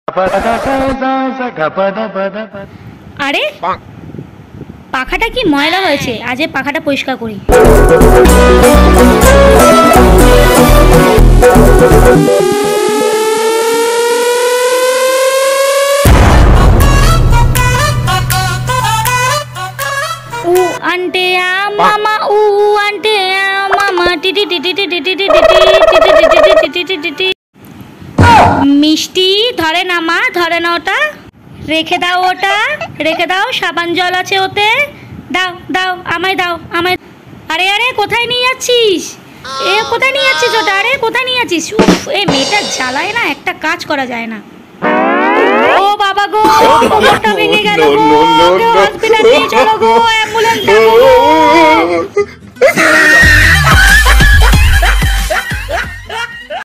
আরে পাখাটা কি ময়লা হয়েছে, আজ পাখাটা পরিষ্কার করি। উ আন্টে আ মামা, উ আন্টে আ মামা, টিটি টিটি টিটি টিটি টিটি টিটি টিটি। মিষ্টি ধরে না মা, ধরে না ওটা, রেখে দাও, ওটা রেখে দাও, সাবান জল আছে ওতে, দাও দাও, আমায় দাও, আমায়। আরে আরে কোথায় নিয়ে যাচ্ছিস, এ কোথায় নিয়ে যাচ্ছিস ওটা, আরে কোথায় নিয়ে যাচ্ছিস? উফ, এ মেয়েটা জ্বালায় না, একটা কাজ করা যায় না। ও বাবা গো, কোমরটা ভেঙে গেল গো, হসপিটালে নিয়ে চলো গো, অ্যাম্বুলেন্স ডাকো গো।